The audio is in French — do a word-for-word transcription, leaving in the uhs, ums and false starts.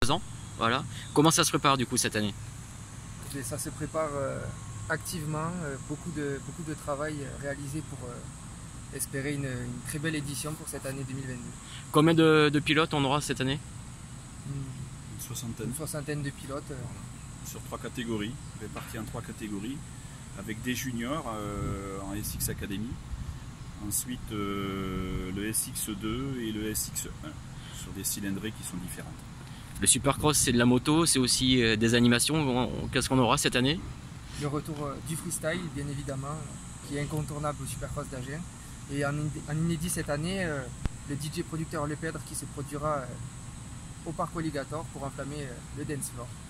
ans. Voilà. Comment ça se prépare du coup cette année? Et ça se prépare euh, activement, euh, beaucoup, de, beaucoup de travail réalisé pour euh, espérer une, une très belle édition pour cette année deux mille vingt-deux. Combien de, de pilotes on aura cette année? Une soixantaine. Une soixantaine de pilotes. Euh, Sur trois catégories, répartis en trois catégories, avec des juniors euh, en S X Academy, ensuite euh, le S X deux et le S X un, sur des cylindrées qui sont différentes. Le Supercross, c'est de la moto, c'est aussi euh, des animations. Qu'est-ce qu'on aura cette année? Le retour euh, du freestyle, bien évidemment, qui est incontournable au Supercross d'Agen. Et en, en inédit cette année, euh, le D J producteur Lepèdre qui se produira euh, au Parc Alligator pour enflammer euh, le dance floor.